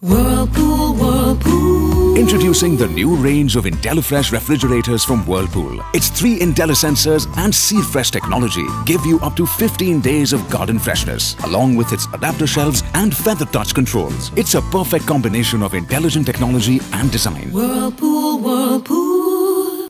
Whirlpool, Whirlpool. Introducing the new range of Intellifresh Refrigerators from Whirlpool. Its 3 Intellisensors and Fresh technology give you up to 15 days of garden freshness, along with its adapter shelves and feather touch controls. It's a perfect combination of intelligent technology and design. Whirlpool.